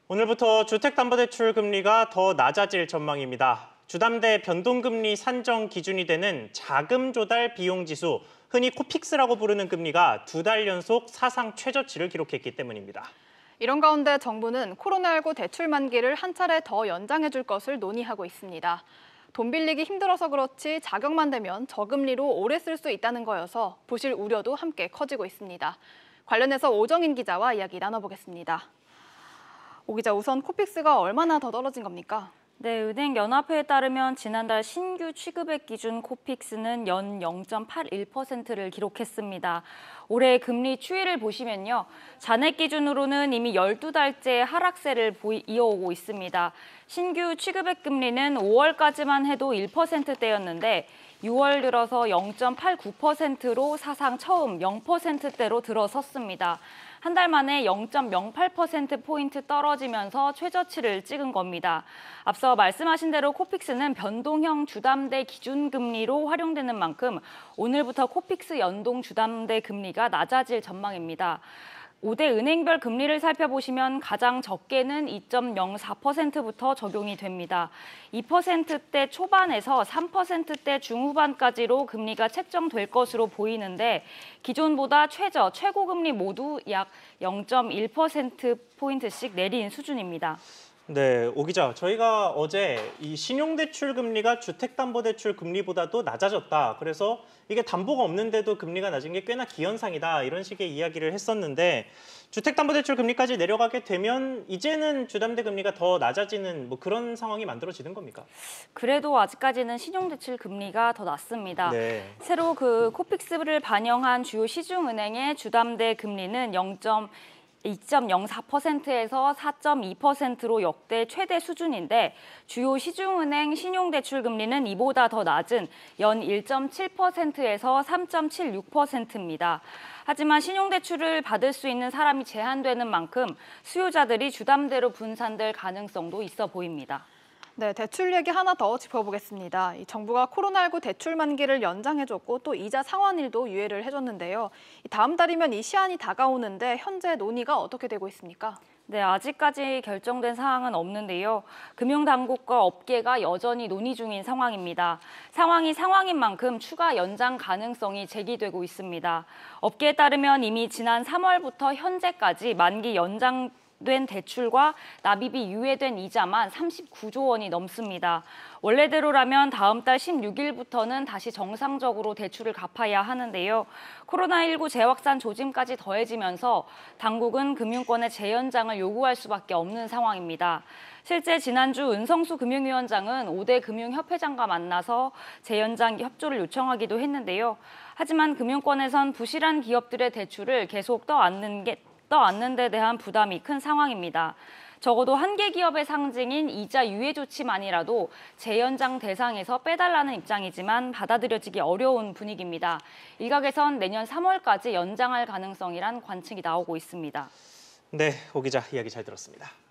오늘부터 주택담보대출 금리가 더 낮아질 전망입니다. 주담대 변동금리 산정 기준이 되는 자금 조달 비용 지수, 흔히 코픽스라고 부르는 금리가 2달 연속 사상 최저치를 기록했기 때문입니다. 이런 가운데 정부는 코로나19 대출 만기를 한 차례 더 연장해 줄 것을 논의하고 있습니다. 돈 빌리기 힘들어서 그렇지 자격만 되면 저금리로 오래 쓸 수 있다는 거여서 부실 우려도 함께 커지고 있습니다. 관련해서 오정인 기자와 이야기 나눠보겠습니다. 오 기자, 우선 코픽스가 얼마나 더 떨어진 겁니까? 네, 은행연합회에 따르면 지난달 신규 취급액 기준 코픽스는 연 0.81%를 기록했습니다. 올해 금리 추이를 보시면요. 잔액 기준으로는 이미 12달째 하락세를 이어오고 있습니다. 신규 취급액 금리는 5월까지만 해도 1%대였는데 6월 들어서 0.89%로 사상 처음 0%대로 들어섰습니다. 한 달 만에 0.08%포인트 떨어지면서 최저치를 찍은 겁니다. 앞서 말씀하신 대로 코픽스는 변동형 주담대 기준금리로 활용되는 만큼 오늘부터 코픽스 연동 주담대 금리가 낮아질 전망입니다. 5대 은행별 금리를 살펴보시면 가장 적게는 2.04%부터 적용이 됩니다. 2%대 초반에서 3%대 중후반까지로 금리가 책정될 것으로 보이는데 기존보다 최고 금리 모두 약 0.1%포인트씩 내린 수준입니다. 네, 오 기자, 저희가 어제 이 신용대출 금리가 주택담보대출 금리보다도 낮아졌다. 그래서 이게 담보가 없는데도 금리가 낮은 게 꽤나 기현상이다. 이런 식의 이야기를 했었는데 주택담보대출 금리까지 내려가게 되면 이제는 주담대 금리가 더 낮아지는 그런 상황이 만들어지는 겁니까? 그래도 아직까지는 신용대출 금리가 더 낮습니다. 네. 새로 코픽스를 반영한 주요 시중은행의 주담대 금리는 2.04%에서 4.2%로 역대 최대 수준인데 주요 시중은행 신용대출 금리는 이보다 더 낮은 연 1.7%에서 3.76%입니다. 하지만 신용대출을 받을 수 있는 사람이 제한되는 만큼 수요자들이 주담대로 분산될 가능성도 있어 보입니다. 네, 대출 얘기 하나 더 짚어보겠습니다. 정부가 코로나19 대출 만기를 연장해줬고 또 이자 상환일도 유예를 해줬는데요. 다음 달이면 이 시한이 다가오는데 현재 논의가 어떻게 되고 있습니까? 네, 아직까지 결정된 사항은 없는데요. 금융당국과 업계가 여전히 논의 중인 상황입니다. 상황이 상황인 만큼 추가 연장 가능성이 제기되고 있습니다. 업계에 따르면 이미 지난 3월부터 현재까지 만기 연장된 대출과 납입이 유예된 이자만 39조 원이 넘습니다. 원래대로라면 다음 달 16일부터는 다시 정상적으로 대출을 갚아야 하는데요. 코로나19 재확산 조짐까지 더해지면서 당국은 금융권의 재연장을 요구할 수밖에 없는 상황입니다. 실제 지난주 은성수 금융위원장은 5대 금융협회장과 만나서 재연장 협조를 요청하기도 했는데요. 하지만 금융권에선 부실한 기업들의 대출을 계속 떠안는 데 대한 부담이 큰 상황입니다. 적어도 한 개 기업의 상징인 이자 유예 조치만이라도 재연장 대상에서 빼달라는 입장이지만 받아들여지기 어려운 분위기입니다. 일각에선 내년 3월까지 연장할 가능성이란 관측이 나오고 있습니다. 네, 오 기자 이야기 잘 들었습니다.